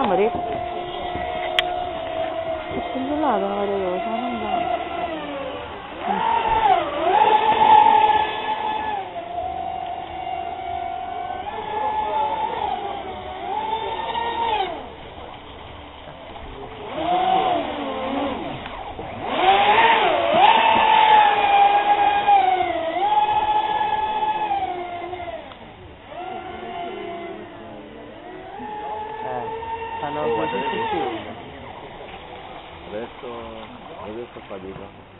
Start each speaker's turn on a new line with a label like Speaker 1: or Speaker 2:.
Speaker 1: numeri? Il celullato non vedo dove, sono andato.
Speaker 2: Stanno facendo il film. Adesso fa di là.